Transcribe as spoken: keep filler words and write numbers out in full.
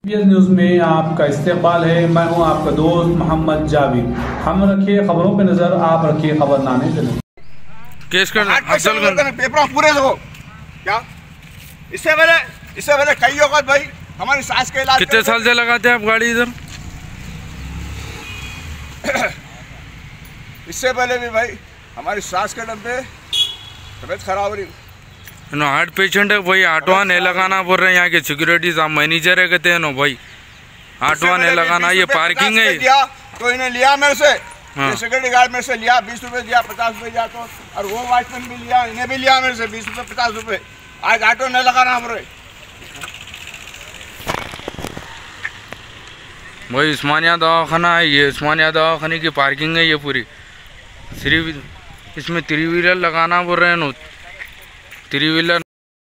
PS news में आपका इस्तेमाल है। मैं हूं आपका दोस्त मोहम्मद जावेद। हम रखिए खबरों पे नजर, आप रखिए खबरनामे पे नजर। केस कर अफजल कर पेपर पूरे दो क्या। इससे पहले इससे पहले कई वक्त भाई हमारी सास के इलाज कितने साल से लगाते हैं आप गाड़ी इधर? इससे पहले भी भाई हमारी सास के डब्बे तबीयत खराब हो रही। नो हार्ट पेशेंट है भाई, आटवा नहीं लगाना बोल रहे हैं। यहाँ के सिक्योरिटी साहब मैनेजर है, कहते हैं नो भाई आटवा नहीं लगाना, ये पार्किंग है। तो इन्हें लिया मेरे से, हाँ। सिक्योरिटी गार्ड मेरे से लिया बीस रुपए दिया, पचास रुपए दिया तो, और वो वॉचमैन भी लिया, इन्हें भी लिया मेरे से बीस रुपए पचास रुपए। आज ऑटो नहीं लगाना बोल रहे भाई। उस्मानिया दवाखाना है ये, उस्मानिया दवाखाने की पार्किंग है ये पूरी। सिर्फ इसमें थ्री व्हीलर लगाना बोल रहे हैं नो, थ्री व्हीलर